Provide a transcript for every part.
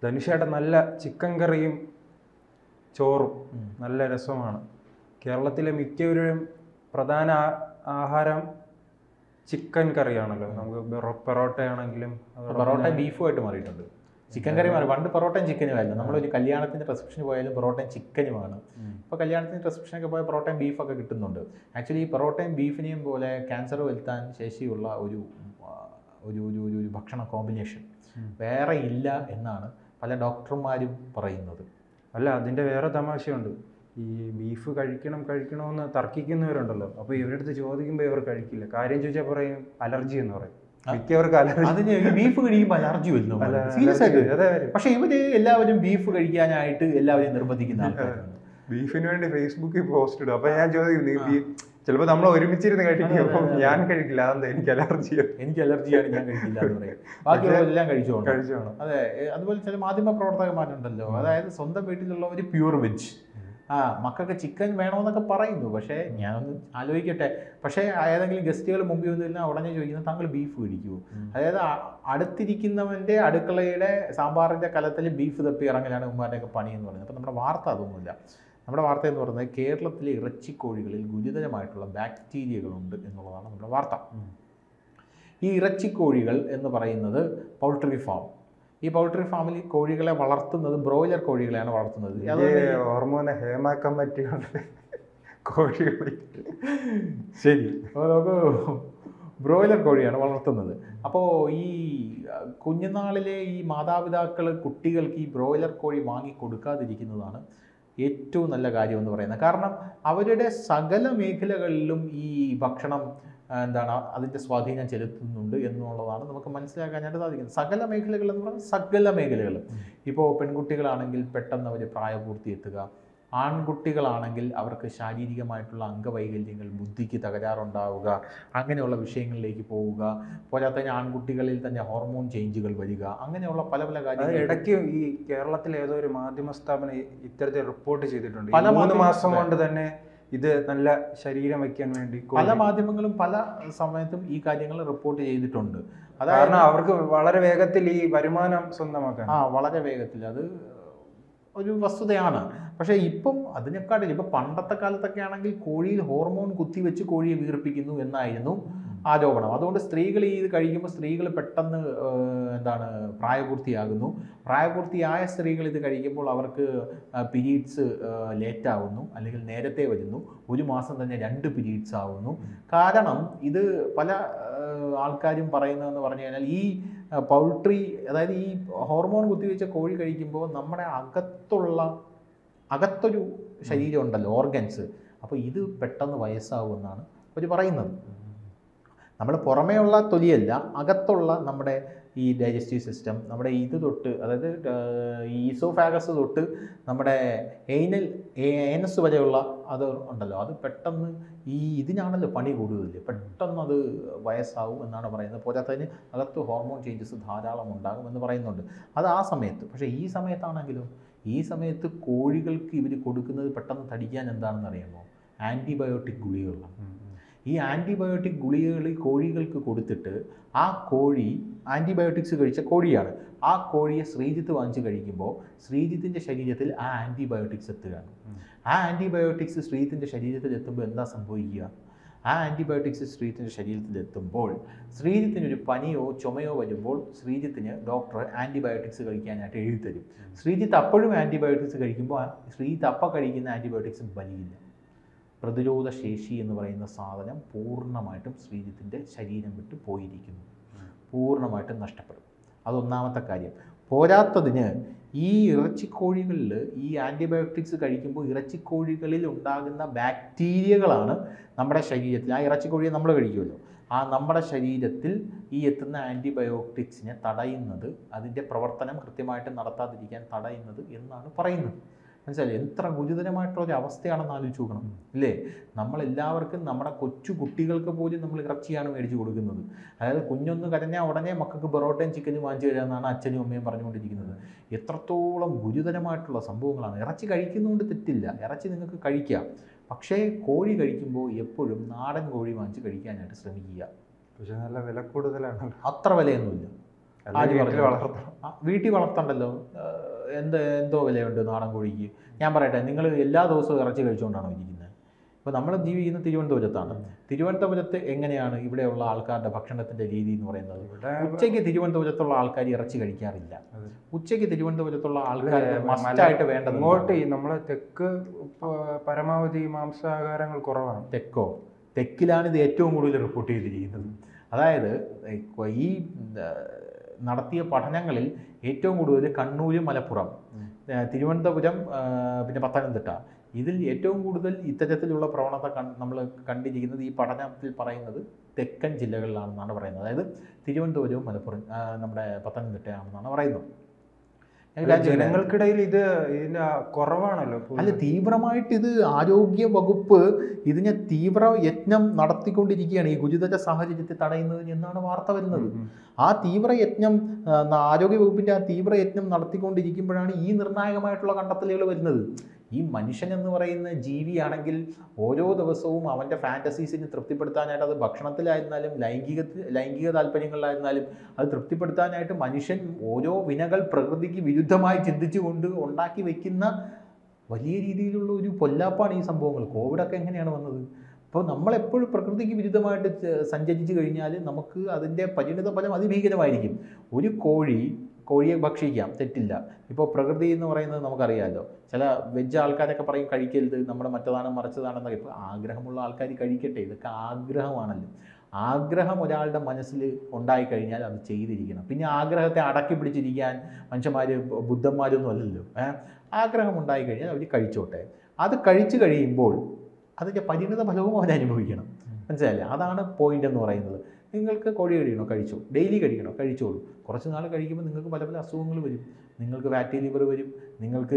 ധനുഷേട്ടൻ നല്ല ചിക്കൻ കറിയും ചോറും നല്ല രസമാണ്. കേരളത്തിലെ മിക്കവരും പ്രധാന ആഹാരം ചിക്കൻ കറിയാണല്ലോ. നമുക്ക് പൊറോട്ടയാണെങ്കിലും പൊറോട്ട ബീഫുമായിട്ട് മാറിയിട്ടുണ്ട്. ചിക്കൻ കറി മാറി. പണ്ട് പൊറോട്ടയും ചിക്കനും ആയിരുന്നു. നമ്മളൊരു കല്യാണത്തിൻ്റെ റിസപ്ഷന് പോയാലും പൊറോട്ടയും ചിക്കനുമാണ്. ഇപ്പോൾ കല്യാണത്തിൻ്റെ റിസപ്ഷനൊക്കെ പോയാൽ പൊറോട്ടയും ബീഫൊക്കെ കിട്ടുന്നുണ്ട്. ആക്ച്വലി ഈ പൊറോട്ടയും ബീഫിനെയും പോലെ ക്യാൻസർ വരുത്താൻ ശേഷിയുള്ള ഒരു ഒരു ഒരു ഒരു ഭക്ഷണ കോമ്പിനേഷൻ വേറെ ഇല്ല എന്നാണ് പല ഡോക്ടർമാരും പറയുന്നത്. അല്ല, അതിൻ്റെ വേറെ തമാശയുണ്ട്. ഈ ബീഫ് കഴിക്കണമെന്ന് തർക്കിക്കുന്നവരുണ്ടല്ലോ. അപ്പോൾ ഇവരുടെ അടുത്ത് ചോദിക്കുമ്പോൾ ഇവർ കഴിക്കില്ല. കാര്യം ചോദിച്ചാൽ പറയും അലർജി എന്ന് പറയും. മിക്കവർക്ക് അലർജി. അതിന് ബീഫ് കഴിക്കുമ്പോൾ അലർജി വരുന്നു സീരിയസ് ആയിട്ട്. പക്ഷെ ഇവര് എല്ലാവരും ബീഫ് കഴിക്കാനായിട്ട് എല്ലാവരും നിർബന്ധിക്കുന്ന ആൾക്കാരാണ്. ബീഫിന് വേണ്ടി ഫേസ്ബുക്കിൽ പോസ്റ്റ് ഇടും. അപ്പൊ ഞാൻ ചോദിക്കുന്നു, ചിലപ്പോൾ നമ്മൾ ഒരുമിച്ചിരുന്ന് കഴിക്കുമ്പോൾ ഞാൻ കഴിക്കില്ല, അതെന്താ എനിക്ക് അലർജിയാണ്, ഞാൻ കഴിക്കില്ല എന്ന് പറയും. ബാക്കിയുള്ളവരെല്ലാം കഴിച്ചോണം. അതെ, അതുപോലെ ചില മാധ്യമ പ്രവർത്തകന്മാരുണ്ടല്ലോ, അതായത് സ്വന്തം വീട്ടിലുള്ളവർ പ്യൂർ വെജ്, മക്കൾക്ക് ചിക്കൻ വേണമെന്നൊക്കെ പറയുന്നു. പക്ഷേ ഞാനൊന്ന് ആലോചിക്കട്ടെ. പക്ഷേ ഏതെങ്കിലും ഗസ്റ്റുകൾ മുമ്പിൽ വന്നിരുന്നാൽ ഉടനെ ചോദിക്കുന്നത് താങ്കൾ ബീഫ് കഴിക്കുമോ? അതായത് അടുത്തിരിക്കുന്നവൻ്റെ അടുക്കളയുടെ സാമ്പാറിൻ്റെ കലത്തിൽ ബീഫ് തപ്പി ഇറങ്ങലാണ് ഉമ്മാരുടെയൊക്കെ പണി എന്ന് പറയുന്നത്. അപ്പോൾ നമ്മുടെ വാർത്ത അതൊന്നുമില്ല. നമ്മുടെ വാർത്ത എന്ന് പറയുന്നത് കേരളത്തിലെ ഇറച്ചിക്കോഴികളിൽ ഗുരുതരമായിട്ടുള്ള ബാക്ടീരിയകളുണ്ട് എന്നുള്ളതാണ് നമ്മുടെ വാർത്ത. ഈ ഇറച്ചിക്കോഴികൾ എന്ന് പറയുന്നത് പൗൾട്രി ഫാം. ഈ പൗൾട്രി ഫാമിൽ കോഴികളെ വളർത്തുന്നത് ബ്രോയിലർ കോഴികളെയാണ് വളർത്തുന്നത്. ശരി, അപ്പോൾ നമുക്ക് ബ്രോയിലർ കോഴിയാണ് വളർത്തുന്നത്. അപ്പോൾ ഈ കുഞ്ഞുനാളിലെ ഈ മാതാപിതാക്കൾ കുട്ടികൾക്ക് ഈ ബ്രോയിലർ കോഴി വാങ്ങി കൊടുക്കാതിരിക്കുന്നതാണ് ഏറ്റവും നല്ല കാര്യം എന്ന് പറയുന്നത്. കാരണം അവരുടെ സകല മേഖലകളിലും ഈ ഭക്ഷണം അതിൻ്റെ സ്വാധീനം ചെലുത്തുന്നുണ്ട് എന്നുള്ളതാണ് നമുക്ക് മനസ്സിലാക്കാനായിട്ട് സാധിക്കുന്നത്. സകല മേഖലകൾ എന്ന് പറഞ്ഞാൽ സകല മേഖലകൾ. ഇപ്പോൾ പെൺകുട്ടികളാണെങ്കിൽ പെട്ടെന്ന് അവർ പ്രായപൂർത്തി എത്തുക, ആൺകുട്ടികളാണെങ്കിൽ അവർക്ക് ശാരീരികമായിട്ടുള്ള അംഗവൈകല്യങ്ങൾ, ബുദ്ധിക്ക് തകരാറുണ്ടാവുക, അങ്ങനെയുള്ള വിഷയങ്ങളിലേക്ക് പോവുക. പോരാത്തതിന് ആൺകുട്ടികളിൽ തന്നെ ഹോർമോൺ ചേഞ്ചുകൾ വരിക, അങ്ങനെയുള്ള പല പല കാര്യങ്ങൾ. ഇടയ്ക്ക് ഈ കേരളത്തിലെ ഏതോ ഒരു മാധ്യമ സ്ഥാപനം ഇത്തരത്തിൽ റിപ്പോർട്ട് ചെയ്തിട്ടുണ്ട്. 3 മാസം കൊണ്ട് തന്നെ ഇത് നല്ല ശരീരം വയ്ക്കാൻ വേണ്ടി പല മാധ്യമങ്ങളും പല സമയത്തും ഈ കാര്യങ്ങൾ റിപ്പോർട്ട് ചെയ്തിട്ടുണ്ട്. കാരണം അവർക്ക് വളരെ വേഗത്തിൽ ഈ വരുമാനം സ്വന്തമാക്കാൻ വളരെ വേഗത്തിൽ അത് ഒരു വസ്തുതയാണ്. പക്ഷേ ഇപ്പം അതിനെക്കാട്ടിൽ ഇപ്പം പണ്ടത്തെ കാലത്തൊക്കെ ആണെങ്കിൽ കോഴിയിൽ ഹോർമോൺ കുത്തിവെച്ച് കോഴിയെ വീർപ്പിക്കുന്നു എന്നായിരുന്നു ആരോപണം. അതുകൊണ്ട് സ്ത്രീകൾ ഇത് കഴിക്കുമ്പോൾ സ്ത്രീകൾ പെട്ടെന്ന് പ്രായപൂർത്തിയാകുന്നു. പ്രായപൂർത്തിയായ സ്ത്രീകൾ ഇത് കഴിക്കുമ്പോൾ അവർക്ക് പീരീഡ്സ് ലേറ്റാവുന്നു, അല്ലെങ്കിൽ നേരത്തെ വരുന്നു. 1 മാസം തന്നെ 2 പീരീഡ്സ് ആവുന്നു. കാരണം ഇത് പല ആൾക്കാരും പറയുന്നതെന്ന് പറഞ്ഞു കഴിഞ്ഞാൽ ഈ പൗൾട്രി, അതായത് ഈ ഹോർമോൺ കുത്തിവെച്ച കോഴി കഴിക്കുമ്പോൾ നമ്മുടെ അകത്തൊരു ശരീരം ഉണ്ടല്ലോ, ഓർഗൻസ്, അപ്പോൾ ഇത് പെട്ടെന്ന് വയസ്സാവുമെന്നാണ് അവർ പറയുന്നത്. നമ്മൾ പുറമേയുള്ള തൊലിയല്ല, അകത്തുള്ള നമ്മുടെ ഈ ഡൈജസ്റ്റീവ് സിസ്റ്റം, നമ്മുടെ ഇത് തൊട്ട്, അതായത് ഈ ഈസോഫാഗസ് തൊട്ട് നമ്മുടെ ഏനസ് വരെയുള്ള അത് ഉണ്ടല്ലോ, അത് പെട്ടെന്ന് ഇതിനാണല്ലോ പണി കൂടുതൽ, പെട്ടെന്ന് അത് വയസ്സാവും എന്നാണ് പറയുന്നത്. പോരാത്തതിന് അകത്ത് ഹോർമോൺ ചേഞ്ചസ് ധാരാളം ഉണ്ടാകും എന്ന് പറയുന്നുണ്ട്. അത് ആ സമയത്ത്. പക്ഷേ ഈ സമയത്താണെങ്കിലും, ഈ സമയത്ത് കോഴികൾക്ക് ഇവർ കൊടുക്കുന്നത് പെട്ടെന്ന് തടിക്കാൻ എന്താണെന്ന് അറിയാമോ? ആൻറ്റിബയോട്ടിക് ഗുളികകളാണ്. ഈ ആൻറ്റിബയോട്ടിക് ഗുളികകൾ കോഴികൾക്ക് കൊടുത്തിട്ട് ആ കോഴി ആൻറ്റിബയോട്ടിക്സ് കഴിച്ച കോഴിയാണ്. ആ കോഴിയെ ശ്രീജിത്ത് വാങ്ങിച്ച് കഴിക്കുമ്പോൾ ശ്രീജിത്തിൻ്റെ ശരീരത്തിൽ ആ ആൻറ്റിബയോട്ടിക്സ് എത്തുകയാണ്. ആ ആൻറ്റിബയോട്ടിക്സ് ശ്രീജിത്തിൻ്റെ ശരീരത്തിൽ എത്തുമ്പോൾ എന്താ സംഭവിക്കുക? ആ ആൻറ്റിബയോട്ടിക്സ് ശ്രീജിത്തിൻ്റെ ശരീരത്തിൽ എത്തുമ്പോൾ ശ്രീജിത്തിനൊരു പനിയോ ചുമയോ വരുമ്പോൾ ശ്രീജിത്തിന് ഡോക്ടർ ആൻറ്റിബയോട്ടിക്സ് കഴിക്കാനായിട്ട് എഴുതി തരും. ശ്രീജിത്ത് അപ്പോഴും ആൻറ്റിബയോട്ടിക്സ് കഴിക്കുമ്പോൾ ശ്രീജിത്ത് അപ്പം കഴിക്കുന്ന ആൻറ്റിബയോട്ടിക്സ് വലിയില്ല. പ്രതിരോധ ശേഷി എന്ന് പറയുന്ന സാധനം പൂർണ്ണമായിട്ടും ശ്രീജിത്തിൻ്റെ ശരീരം വിട്ട് പോയിരിക്കുന്നു, പൂർണ്ണമായിട്ടും നഷ്ടപ്പെടും. അതൊന്നാമത്തെ കാര്യം. പോരാത്തതിന് ഈ ഇറച്ചിക്കോഴികളിൽ ഈ ആൻറ്റിബയോട്ടിക്സ് കഴിക്കുമ്പോൾ ഇറച്ചിക്കോഴികളിൽ ഉണ്ടാകുന്ന ബാക്ടീരിയകളാണ് നമ്മുടെ ശരീരത്തിൽ, ആ ഇറച്ചിക്കോഴിയെ നമ്മൾ കഴിക്കുമല്ലോ, നമ്മുടെ ശരീരത്തിൽ ഈ എത്തുന്ന ആൻറ്റിബയോട്ടിക്സിനെ തടയുന്നത്, അതിൻ്റെ പ്രവർത്തനം കൃത്യമായിട്ട് നടത്താതിരിക്കാൻ തടയുന്നത് എന്നാണ് പറയുന്നത്. മനസ്സിലായി? എത്ര ഗുരുതരമായിട്ടുള്ളൊരു അവസ്ഥയാണെന്ന് ആലോചിച്ച് നോക്കണം, ഇല്ലേ? നമ്മളെല്ലാവർക്കും, നമ്മുടെ കൊച്ചു കുട്ടികൾക്ക് പോലും നമ്മൾ ഇറച്ചിയാണ് മേടിച്ച് കൊടുക്കുന്നത്. അതായത് കുഞ്ഞൊന്ന് കരഞ്ഞാൽ ഉടനെ മക്കൾക്ക് പൊറോട്ടയും ചിക്കനും വാങ്ങിച്ചു തരാമെന്നാണ് അച്ഛനും അമ്മയും പറഞ്ഞുകൊണ്ടിരിക്കുന്നത്. എത്രത്തോളം ഗുരുതരമായിട്ടുള്ള സംഭവങ്ങളാണ്. ഇറച്ചി കഴിക്കുന്നതുകൊണ്ട് തെറ്റില്ല, ഇറച്ചി നിങ്ങൾക്ക് കഴിക്കാം. പക്ഷേ കോഴി കഴിക്കുമ്പോൾ എപ്പോഴും നാടൻ കോഴി വാങ്ങിച്ച് കഴിക്കാനായിട്ട് ശ്രമിക്കുക. പക്ഷേ നല്ല വില കൂടുതലാണ്. അത്ര വിലയൊന്നുമില്ല. ആര് വീട്ടിൽ പറഞ്ഞു? വളർത്തണം. വീട്ടിൽ വളർത്തണ്ടല്ലോ. എന്തോ വിലയുണ്ട് നാടൻ കോഴിക്ക്? ഞാൻ പറയട്ടെ, നിങ്ങൾ എല്ലാ ദിവസവും ഇറച്ചി കഴിച്ചുകൊണ്ടാണോ ഇരിക്കുന്നത്? ഇപ്പോൾ നമ്മൾ ജീവിക്കുന്ന തിരുവനന്തപുരത്താണ്. തിരുവനന്തപുരത്ത് എങ്ങനെയാണ് ഇവിടെയുള്ള ആൾക്കാരുടെ ഭക്ഷണത്തിൻ്റെ രീതി എന്ന് പറയുന്നത്? ഉച്ചയ്ക്ക് തിരുവനന്തപുരത്തുള്ള ആൾക്കാർ ഇറച്ചി കഴിക്കാറില്ല. ഉച്ചയ്ക്ക് തിരുവനന്തപുരത്തുള്ള ആൾക്കാർ മസ്റ്റായിട്ട് വേണ്ടത് ഇങ്ങോട്ട് നമ്മളെ തെക്ക് പരമാവധി മാംസാഹാരങ്ങൾ കുറവാണ്. തെക്കിലാണ് ഇത് ഏറ്റവും കൂടുതൽ റിപ്പോർട്ട് ചെയ്തിരിക്കുന്നത്. അതായത് ഈ നടത്തിയ പഠനങ്ങളിൽ ഏറ്റവും കൂടുതൽ കണ്ണൂർ, മലപ്പുറം, തിരുവനന്തപുരം, പിന്നെ പത്തനംതിട്ട, ഇതിൽ ഏറ്റവും കൂടുതൽ ഇത്തരത്തിലുള്ള പ്രവണത നമ്മൾ കണ്ടിരിക്കുന്നത് ഈ പഠനത്തിൽ പറയുന്നത് തെക്കൻ ജില്ലകളിലാണെന്നാണ് പറയുന്നത്. അതായത് തിരുവനന്തപുരവും മലപ്പുറം, നമ്മുടെ പത്തനംതിട്ടയാണെന്നാണ് പറയുന്നത്. ജനങ്ങൾക്കിടയിൽ ഇതിന്റെ കുറവാണല്ലോ. അല്ല, തീവ്രമായിട്ട് ഇത് ആരോഗ്യ വകുപ്പ് ഇതിനെ തീവ്ര യത്നം നടത്തിക്കൊണ്ടിരിക്കുകയാണ് ഈ ഗുരുതര സാഹചര്യത്തെ തടയുന്നതിന് എന്നാണ് വാർത്ത വരുന്നത്. ആ തീവ്ര യത്നം, ആരോഗ്യ വകുപ്പിന്റെ ആ തീവ്ര യത്നം നടത്തിക്കൊണ്ടിരിക്കുമ്പോഴാണ് ഈ നിർണായകമായിട്ടുള്ള കണ്ടെത്തലുകൾ വരുന്നത്. ഈ മനുഷ്യൻ എന്ന് പറയുന്ന ജീവിയാണെങ്കിൽ ഓരോ ദിവസവും അവൻ്റെ ഫാൻറ്റസീസിന് തൃപ്തിപ്പെടുത്താനായിട്ട്, അത് ഭക്ഷണത്തിലായിരുന്നാലും ലൈംഗിക താല്പര്യങ്ങളിലായിരുന്നാലും, അത് തൃപ്തിപ്പെടുത്താനായിട്ട് മനുഷ്യൻ ഓരോ വിനകൾ പ്രകൃതിക്ക് വിരുദ്ധമായി ചിന്തിച്ചുകൊണ്ട് ഉണ്ടാക്കി വയ്ക്കുന്ന വലിയ രീതിയിലുള്ള ഒരു പൊല്ലാപ്പാണ് ഈ സംഭവങ്ങൾ. കോവിഡൊക്കെ എങ്ങനെയാണ് വന്നത്? അപ്പോൾ നമ്മളെപ്പോഴും പ്രകൃതിക്ക് വിരുദ്ധമായിട്ട് സഞ്ചരിച്ചു കഴിഞ്ഞാൽ നമുക്ക് അതിൻ്റെ പരിണിത ഫലം അതിഭീകരമായിരിക്കും. ഒരു കോഴിയെ ഭക്ഷിക്കാം, തെറ്റില്ല. ഇപ്പോൾ പ്രകൃതി എന്ന് പറയുന്നത് നമുക്കറിയാമല്ലോ. ചില വെജ് ആൾക്കാരൊക്കെ പറയും കഴിക്കരുത്, നമ്മുടെ മറ്റതാണ് മറിച്ചതാണെന്നൊക്കെ. ഇപ്പോൾ ആഗ്രഹമുള്ള ആൾക്കാർ കഴിക്കട്ടെ, ഇതൊക്കെ ആഗ്രഹമാണല്ലോ. ആഗ്രഹം ഒരാളുടെ മനസ്സിൽ ഉണ്ടായിക്കഴിഞ്ഞാൽ അത് ചെയ്തിരിക്കണം. പിന്നെ ആഗ്രഹത്തെ അടക്കി പിടിച്ചിരിക്കാൻ മനുഷ്യന്മാർ ബുദ്ധന്മാരൊന്നും അല്ലല്ലോ. ആഗ്രഹം ഉണ്ടായിക്കഴിഞ്ഞാൽ അവർ കഴിച്ചോട്ടെ. അത് കഴിച്ചു കഴിയുമ്പോൾ അതിൻ്റെ പരിണിത ഫലവും അവരനുഭവിക്കണം. മനസ്സിലായില്ലേ? അതാണ് പോയിന്റ് എന്ന് പറയുന്നത്. നിങ്ങൾക്ക് കോഴി കഴിക്കണോ? കഴിച്ചോ. ഡെയിലി കഴിക്കണോ? കഴിച്ചോളൂ. കുറച്ച് നാൾ കഴിക്കുമ്പോൾ നിങ്ങൾക്ക് പല അസുഖങ്ങൾ വരും. നിങ്ങൾക്ക് ഫാറ്റി ലിവർ വരും. നിങ്ങൾക്ക്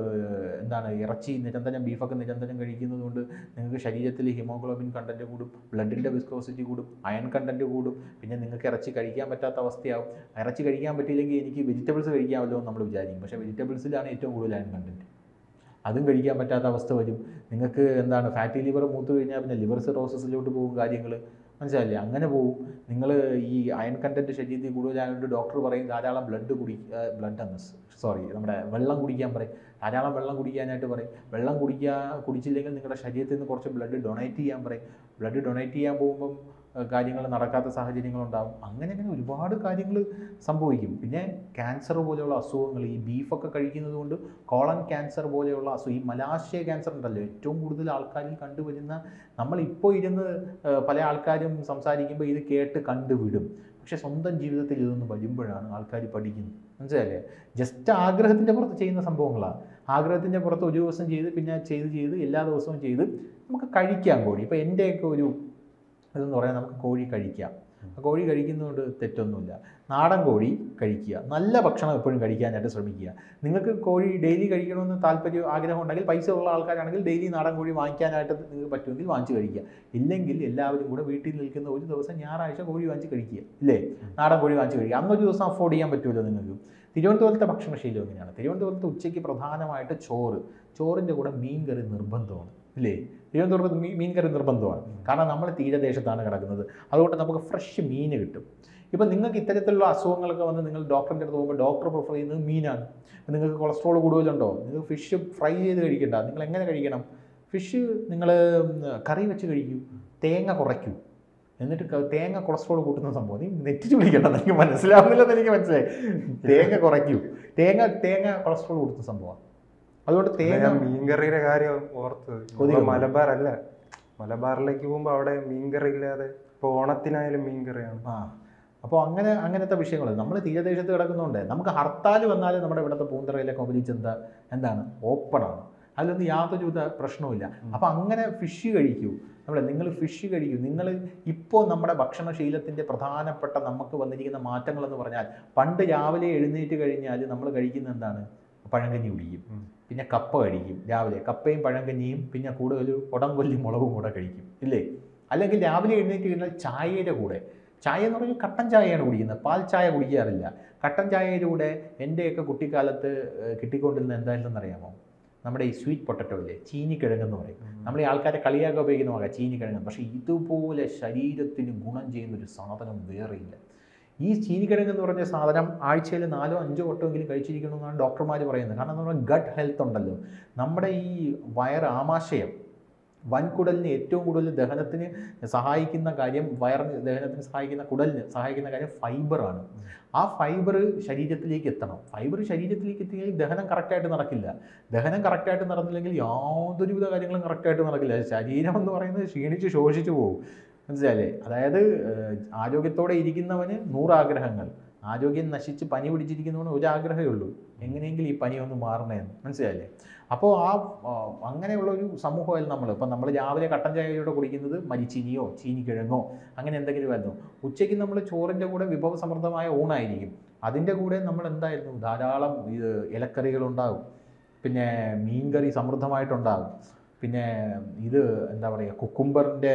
ഇറച്ചി നിരന്തരം, ബീഫൊക്കെ നിരന്തരം കഴിക്കുന്നത് കൊണ്ട് നിങ്ങൾക്ക് ശരീരത്തിൽ ഹിമോഗ്ലോബിൻ കണ്ടൻറ്റ് കൂടും, ബ്ലഡിൻ്റെ വിസ്കോസിറ്റി കൂടും, അയൺ കണ്ടൻറ്റ് കൂടും. പിന്നെ നിങ്ങൾക്ക് ഇറച്ചി കഴിക്കാൻ പറ്റാത്ത അവസ്ഥയാവും. ഇറച്ചി കഴിക്കാൻ പറ്റിയില്ലെങ്കിൽ എനിക്ക് വെജിറ്റബിൾസ് കഴിക്കാമല്ലോ എന്ന് നമ്മൾ വിചാരിക്കും. പക്ഷേ വെജിറ്റബിൾസിലാണ് ഏറ്റവും കൂടുതൽ അയൺ കണ്ടൻറ്റ്. അതും കഴിക്കാൻ പറ്റാത്ത അവസ്ഥ വരും. നിങ്ങൾക്ക് ഫാറ്റി ലിവർ മൂത്ത് കഴിഞ്ഞാൽ പിന്നെ ലിവർ സിറോസിസിലോട്ട് പോകും കാര്യങ്ങൾ. മനസ്സിലായില്ലേ? അങ്ങനെ പോവും. നിങ്ങൾ ഈ അയൺ കണ്ടൻറ്റ് ശരീരത്തിൽ കൂടുതലായതുകൊണ്ട് ഡോക്ടർ പറയും ധാരാളം നമ്മുടെ വെള്ളം കുടിക്കാൻ പറയും. ധാരാളം വെള്ളം കുടിക്കാനായിട്ട് പറയും. വെള്ളം കുടിച്ചില്ലെങ്കിൽ നിങ്ങളുടെ ശരീരത്തിൽ നിന്ന് കുറച്ച് ബ്ലഡ് ഡൊണേറ്റ് ചെയ്യാൻ പറയും. ബ്ലഡ് ഡൊണേറ്റ് ചെയ്യാൻ പോകുമ്പം കാര്യങ്ങൾ നടക്കാത്ത സാഹചര്യങ്ങളുണ്ടാകും. അങ്ങനെ ഒരുപാട് കാര്യങ്ങൾ സംഭവിക്കും. പിന്നെ ക്യാൻസർ പോലെയുള്ള അസുഖങ്ങൾ, ഈ ബീഫൊക്കെ കഴിക്കുന്നത് കൊണ്ട് കോളൻ ക്യാൻസർ പോലെയുള്ള അസുഖം, ഈ മലാശയ ക്യാൻസർ ഉണ്ടല്ലോ, ഏറ്റവും കൂടുതൽ ആൾക്കാരിൽ കണ്ടുവരുന്ന, നമ്മളിപ്പോൾ ഇരുന്ന് പല ആൾക്കാരും സംസാരിക്കുമ്പോൾ ഇത് കേട്ട് കണ്ടുവിടും. പക്ഷെ സ്വന്തം ജീവിതത്തിൽ ഇതൊന്നും വരുമ്പോഴാണ് ആൾക്കാർ പഠിക്കുന്നത്. മനസ്സിലായില്ലേ? ജസ്റ്റ് ആഗ്രഹത്തിൻ്റെ പുറത്ത് ചെയ്യുന്ന സംഭവങ്ങളാണ്. ആഗ്രഹത്തിൻ്റെ പുറത്ത് ഒരു ദിവസം ചെയ്ത് പിന്നെ ചെയ്ത് എല്ലാ ദിവസവും ചെയ്ത് നമുക്ക് കഴിക്കാം കോഴി. ഇപ്പോൾ എൻ്റെയൊക്കെ ഒരു ഇതെന്ന് പറയാൻ, നമുക്ക് കോഴി കഴിക്കാം. കോഴി കഴിക്കുന്നതുകൊണ്ട് തെറ്റൊന്നുമില്ല. നാടൻ കോഴി കഴിക്കുക, നല്ല ഭക്ഷണം എപ്പോഴും കഴിക്കാനായിട്ട് ശ്രമിക്കുക. നിങ്ങൾക്ക് കോഴി ഡെയിലി കഴിക്കണമെന്ന് ആഗ്രഹം ഉണ്ടെങ്കിൽ, പൈസ ഉള്ള ആൾക്കാരാണെങ്കിൽ ഡെയിലി നാടൻ കോഴി വാങ്ങിക്കാനായിട്ട് നിങ്ങൾക്ക് പറ്റുമെങ്കിൽ വാങ്ങിച്ച് കഴിക്കുക. ഇല്ലെങ്കിൽ എല്ലാവരും കൂടെ വീട്ടിൽ നിൽക്കുന്ന ഒരു ദിവസം ഞായറാഴ്ച കോഴി വാങ്ങിച്ച് കഴിക്കുക, ഇല്ലേ? നാടൻ കോഴി വാങ്ങിച്ച് കഴിക്കുക. അന്നൊരു ദിവസം അഫോർഡ് ചെയ്യാൻ പറ്റുമല്ലോ നിങ്ങൾക്ക്. തിരുവനന്തപുരത്തെ ഭക്ഷണശീലം എങ്ങനെയാണ്? തിരുവനന്തപുരത്ത് ഉച്ചയ്ക്ക് പ്രധാനമായിട്ട് ചോറിൻ്റെ കൂടെ മീൻ കറി നിർബന്ധമാണ്, ഇല്ലേ? തിരുവനന്തപുരത്ത് മീൻ കറി നിർബന്ധമാണ്. കാരണം നമ്മൾ തീരദേശത്താണ് കിടക്കുന്നത്. അതുകൊണ്ട് നമുക്ക് ഫ്രഷ് മീൻ കിട്ടും. ഇപ്പം നിങ്ങൾക്ക് ഇത്തരത്തിലുള്ള അസുഖങ്ങളൊക്കെ വന്ന് നിങ്ങൾ ഡോക്ടറിൻ്റെ അടുത്ത് പോകുമ്പോൾ ഡോക്ടർ പ്രിഫർ ചെയ്യുന്നത് മീനാണ്. നിങ്ങൾക്ക് കൊളസ്ട്രോൾ കൂടുതലുണ്ടോ? നിങ്ങൾ ഫിഷ് ഫ്രൈ ചെയ്ത് കഴിക്കണ്ട. നിങ്ങൾ എങ്ങനെ കഴിക്കണം? ഫിഷ് നിങ്ങൾ കറി വെച്ച് കഴിക്കൂ, തേങ്ങ കുറയ്ക്കൂ. എന്നിട്ട് തേങ്ങ കൊളസ്ട്രോൾ കൂട്ടുന്ന സംഭവം നീ നെറ്റിച്ച് വിളിക്കണം. എനിക്ക് മനസ്സിലാവുന്നില്ലെന്ന് എനിക്ക് മനസ്സിലായി. തേങ്ങ കുറയ്ക്കൂ. തേങ്ങ കൊളസ്ട്രോൾ കൂട്ടുന്ന സംഭവമാണ്. അതുകൊണ്ട് മീൻകറിയുടെ കാര്യം ഓർത്ത്, മലബാറിലേക്ക് പോകുമ്പോൾ അവിടെ മീൻകറി ഇല്ലാതെ, ഇപ്പോൾ ഓണത്തിനായാലും മീൻകറിയാണ്. അപ്പോൾ അങ്ങനത്തെ വിഷയങ്ങൾ നമ്മൾ തീരദേശത്ത് കിടക്കുന്നതുകൊണ്ട് നമുക്ക് ഹർത്താൽ വന്നാലും നമ്മുടെ ഇവിടുത്തെ പൂന്തറയിലെ കൊമ്പലിച്ചന്ത എന്താണ് ഓപ്പണാണ്. അതിലൊന്നും യാതൊരുവിധ പ്രശ്നവുമില്ല. അപ്പോൾ അങ്ങനെ ഫിഷ് കഴിക്കൂ. നിങ്ങൾ ഫിഷ് കഴിക്കൂ. നിങ്ങൾ ഇപ്പോൾ നമ്മുടെ ഭക്ഷണശീലത്തിൻ്റെ പ്രധാനപ്പെട്ട നമുക്ക് വന്നിരിക്കുന്ന മാറ്റങ്ങളെന്ന് പറഞ്ഞാൽ, പണ്ട് രാവിലെ എഴുന്നേറ്റ് കഴിഞ്ഞാൽ നമ്മൾ കഴിക്കുന്ന എന്താണ്? പഴങ്കഞ്ഞി കുടിക്കും, പിന്നെ കപ്പ കഴിക്കും രാവിലെ. കപ്പയും പഴങ്കഞ്ഞിയും പിന്നെ കൂടെ ഒരു കൊടംകൊല്ലി മുളകും കൂടെ കഴിക്കും, ഇല്ലേ? അല്ലെങ്കിൽ രാവിലെ എഴുന്നേറ്റ് കഴിഞ്ഞാൽ ചായയുടെ കൂടെ, ചായ എന്ന് പറഞ്ഞാൽ കട്ടൻ ചായയാണ് കുടിക്കുന്നത്, പാൽ ചായ കുടിക്കാറില്ല. കട്ടൻ ചായയുടെ കൂടെ എൻ്റെയൊക്കെ കുട്ടിക്കാലത്ത് കിട്ടിക്കൊണ്ടിരുന്ന എന്തായാലും അറിയാമോ? നമ്മുടെ ഈ സ്വീറ്റ് പൊട്ടറ്റോ ഇല്ലേ, ചീനിക്കിഴങ്ങെന്ന് പറയും. നമ്മൾ ഈ ആൾക്കാരെ കളിയാക്കാൻ ഉപയോഗിക്കുന്ന ചീനിക്കിഴങ്ങ്. പക്ഷേ ഇതുപോലെ ശരീരത്തിന് ഗുണം ചെയ്യുന്നൊരു സാധനം വേറെയില്ല. ഈ ചീനിക്കിഴങ്ങ് എന്ന് പറഞ്ഞ സാധനം ആഴ്ചയിൽ 4-5 വട്ടമെങ്കിലും കഴിച്ചിരിക്കണമെന്നാണ് ഡോക്ടർമാർ പറയുന്നത്. കാരണം നമ്മുടെ ഗട്ട് ഹെൽത്ത് ഉണ്ടല്ലോ, നമ്മുടെ ഈ ആമാശയം, വൻകുടലിന് ഏറ്റവും കൂടുതൽ ദഹനത്തിന് സഹായിക്കുന്ന കാര്യം, വയറിന് ദഹനത്തിന് സഹായിക്കുന്ന, കുടലിന് സഹായിക്കുന്ന കാര്യം ഫൈബറാണ്. ആ ഫൈബർ ശരീരത്തിലേക്ക് എത്തണം. ഫൈബർ ശരീരത്തിലേക്ക് എത്തിയെങ്കിൽ ദഹനം കറക്റ്റായിട്ട് നടക്കില്ല. ദഹനം കറക്റ്റായിട്ട് നടന്നില്ലെങ്കിൽ യാതൊരുവിധ കാര്യങ്ങളും കറക്റ്റായിട്ട് നടക്കില്ല. ശരീരം എന്ന് പറയുന്നത് ക്ഷീണിച്ച് ശോഷിച്ചു പോകും, മനസ്സിലായില്ലേ? അതായത് ആരോഗ്യത്തോടെ ഇരിക്കുന്നവന് 100 ആഗ്രഹങ്ങൾ, ആരോഗ്യം നശിച്ച് പനി പിടിച്ചിരിക്കുന്നവന് ഒരു ആഗ്രഹമേ ഉള്ളൂ, എങ്ങനെയെങ്കിലും ഈ പനി ഒന്ന് മാറണേന്ന്, മനസ്സിലായില്ലേ? അപ്പോൾ അങ്ങനെയുള്ള ഒരു സമൂഹമല്ല നമ്മൾ. ഇപ്പം നമ്മൾ രാവിലെ കട്ടൻ ചായയോടെ കുടിക്കുന്നത് മരിച്ചീനിയോ ചീനിക്കിഴങ്ങോ അങ്ങനെ എന്തെങ്കിലും ആയിരുന്നു. ഉച്ചയ്ക്ക് നമ്മൾ ചോറിൻ്റെ കൂടെ വിഭവസമൃദ്ധമായ ഊണായിരിക്കും. അതിൻ്റെ കൂടെ നമ്മൾ എന്തായിരുന്നു, ധാരാളം ഇലക്കറികളുണ്ടാകും, പിന്നെ മീൻകറി സമൃദ്ധമായിട്ടുണ്ടാകും, പിന്നെ എന്താ പറയുക, കുക്കുംബറിൻ്റെ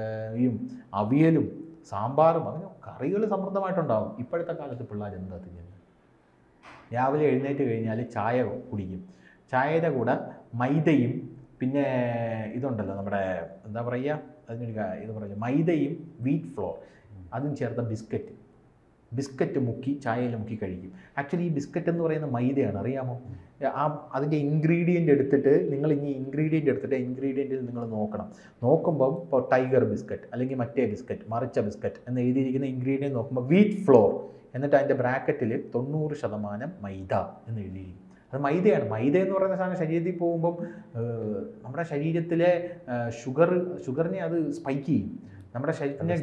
അവിയലും സാമ്പാറും, അങ്ങനെ കറികൾ സമൃദ്ധമായിട്ടുണ്ടാകും. ഇപ്പോഴത്തെ കാലത്ത് പിള്ളേർ എന്താ തിന്നുന്നത്? രാവിലെ എഴുന്നേറ്റ് കഴിഞ്ഞാൽ ചായ കുടിക്കും. ചായയുടെ കൂടെ മൈദയും പിന്നെ ഇതുണ്ടല്ലോ നമ്മുടെ എന്താ പറയുക, ഇത് പറയുക മൈദയും വീറ്റ് ഫ്ലോർ അതും ചേർത്ത ബിസ്ക്കറ്റ് മുക്കി ചായയിൽ മുക്കി കഴിക്കും. ആക്ച്വലി ഈ ബിസ്ക്കറ്റ് എന്ന് പറയുന്ന മൈദയാണ്, അറിയാമോ? അതിൻ്റെ ഇൻഗ്രീഡിയൻ്റ് എടുത്തിട്ട് ഇൻഗ്രീഡിയൻറ്റിൽ നിങ്ങൾ നോക്കുമ്പം ഇപ്പോൾ ടൈഗർ ബിസ്ക്കറ്റ് അല്ലെങ്കിൽ മറ്റേ ബിസ്ക്കറ്റ്, മറിച്ച ബിസ്ക്കറ്റ് എന്ന് എഴുതിയിരിക്കുന്ന ഇൻഗ്രീഡിയൻറ്റ് നോക്കുമ്പോൾ വീറ്റ് ഫ്ലോർ, എന്നിട്ട് അതിൻ്റെ ബ്രാക്കറ്റിൽ 90% മൈദ എന്ന് എഴുതിയിരിക്കും. അത് മൈദയാണ്. മൈദ എന്ന് പറയുന്ന സാധനം ശരീരത്തിൽ പോകുമ്പം നമ്മുടെ ശരീരത്തിലെ ഷുഗറിനെ അത് സ്പൈക്ക് ചെയ്യും. നമ്മുടെ ശരീരത്തിൻ്റെ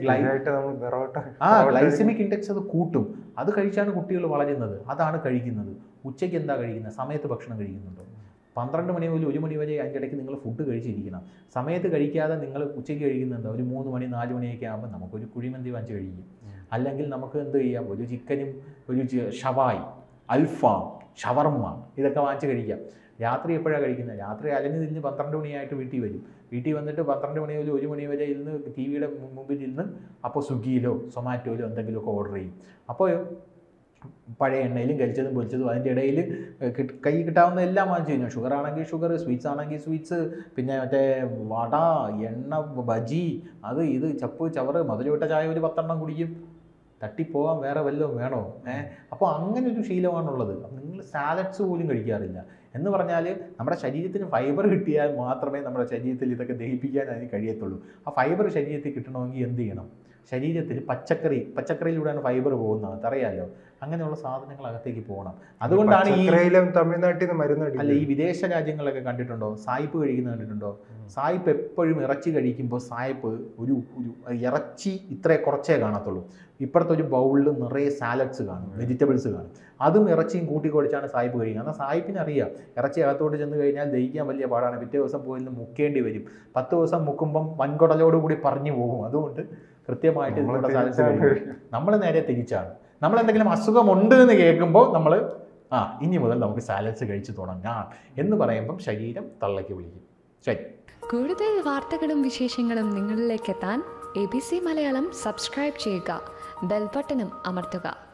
ഗ്ലൈസമിക് ഇൻഡെക്സ് അത് കൂട്ടും. അത് കഴിച്ചാണ് കുട്ടികൾ വളരുന്നത്. അതാണ് കഴിക്കുന്നത്. ഉച്ചയ്ക്ക് എന്താ കഴിക്കുന്നത്? സമയത്ത് ഭക്ഷണം കഴിക്കുന്നുണ്ടോ? 12 മണി മുതൽ 1 മണി വരെ അതിൻ്റെ ഇടയ്ക്ക് നിങ്ങൾ ഫുഡ് കഴിച്ചിരിക്കണം. സമയത്ത് കഴിക്കാതെ നിങ്ങൾ ഉച്ചയ്ക്ക് കഴിക്കുന്നുണ്ടോ? ഒരു 3 മണി 4 മണിയൊക്കെ ആകുമ്പോൾ നമുക്കൊരു കുഴിമന്തി വാങ്ങിച്ച് കഴിക്കും. അല്ലെങ്കിൽ നമുക്ക് എന്ത് ചെയ്യാം, ഒരു ചിക്കനും ഒരു ഷവായി, അൽഫാം, ഷവർമ്മ ഇതൊക്കെ വാങ്ങിച്ച് കഴിക്കാം. രാത്രി എപ്പോഴാണ് കഴിക്കുന്നത്? രാത്രി അലഞ്ഞ് തിരിഞ്ഞ് 12 മണിയായിട്ട് വീട്ടിൽ വരും. വീട്ടിൽ വന്നിട്ട് 12 മണി മുതൽ 1 മണി വരെ ഇരുന്ന് TV മുമ്പിൽ ഇരുന്ന് അപ്പോൾ സ്വിഗ്ഗിയിലോ സൊമാറ്റോയിലോ എന്തെങ്കിലുമൊക്കെ ഓർഡർ ചെയ്യും. അപ്പോൾ പഴയ എണ്ണയിലും കരിച്ചതും പൊരിച്ചതും അതിൻ്റെ ഇടയിൽ കൈ കിട്ടാവുന്ന എല്ലാം വാങ്ങിച്ചു കഴിഞ്ഞാൽ, ഷുഗർ ആണെങ്കിൽ ഷുഗർ, സ്വീറ്റ്സ് ആണെങ്കിൽ സ്വീറ്റ്സ്, പിന്നെ മറ്റേ വട, എണ്ണ, ബജി, അത് ഇത് ചപ്പ് ചവറ്, മധുരവിട്ട ചായ ഒരു 10 എണ്ണം കുടിക്കും. തട്ടിപ്പോവാൻ വേറെ വല്ലതും വേണോ? അപ്പോൾ അങ്ങനെ ഒരു ശീലമാണുള്ളത്. നിങ്ങൾ സാലഡ്സ് പോലും കഴിക്കാറില്ല. എന്ന് പറഞ്ഞാൽ നമ്മുടെ ശരീരത്തിന് ഫൈബർ കിട്ടിയാൽ മാത്രമേ നമ്മുടെ ശരീരത്തിൽ ഇതൊക്കെ ദഹിപ്പിക്കാൻ അതിന് കഴിയത്തുള്ളൂ. ആ ഫൈബർ ശരീരത്തിൽ കിട്ടണമെങ്കിൽ എന്ത് ചെയ്യണം? ശരീരത്തിൽ പച്ചക്കറിയിലൂടെയാണ് ഫൈബർ പോകുന്നത്, അറിയാമല്ലോ. അങ്ങനെയുള്ള സാധനങ്ങൾ അകത്തേക്ക് പോകണം. അതുകൊണ്ടാണ് തമിഴ്നാട്ടിൽ നിന്ന് മരുന്ന് അല്ല, ഈ വിദേശ രാജ്യങ്ങളൊക്കെ കണ്ടിട്ടുണ്ടോ? സായിപ്പ് കഴിക്കുന്നത് കണ്ടിട്ടുണ്ടോ? സായിപ്പ് എപ്പോഴും ഇറച്ചി കഴിക്കുമ്പോൾ സായിപ്പ് ഒരു ഇറച്ചി കുറച്ചേ കാണത്തുള്ളൂ. ഇപ്പോഴത്തെ ഒരു ബൗളിൽ നിറയെ സാലഡ്സ് കാണും, വെജിറ്റബിൾസ് കാണും. അതും ഇറച്ചിയും കൂട്ടിക്കൊടിച്ചാണ് സായിപ്പ് കഴിക്കുന്നത്. എന്നാൽ സായിപ്പിന് അറിയാം ഇറച്ചി അകത്തോട്ട് ചെന്ന് കഴിഞ്ഞാൽ ദഹിക്കാൻ വലിയ പാടാണ്. പിറ്റേ ദിവസം പോയി മുക്കേണ്ടി വരും. 10 ദിവസം മുക്കുമ്പം വൻകുടലോടുകൂടി പറഞ്ഞു പോകും. അതുകൊണ്ട് കൃത്യമായിട്ട് ഇതിലൂടെ സാലഡ്സ് കഴിക്കും. നമ്മൾ നേരെ തിരിച്ചാണ്. നമ്മളെന്തെങ്കിലും അസുഖമുണ്ട് എന്ന് കേൾക്കുമ്പോൾ നമ്മൾ ഇനി മുതൽ നമുക്ക് സാലഡ്സ് കഴിച്ച് തുടങ്ങാം എന്ന് പറയുമ്പം ശരീരം തള്ളയ്ക്ക് വിളിക്കും. ശരി, കൂടുതൽ വാർത്തകളും വിശേഷങ്ങളും നിങ്ങളിലേക്ക് എത്താൻ ABC മലയാളം സബ്സ്ക്രൈബ് ചെയ്യുക, ബെൽ ബട്ടണും അമർത്തുക.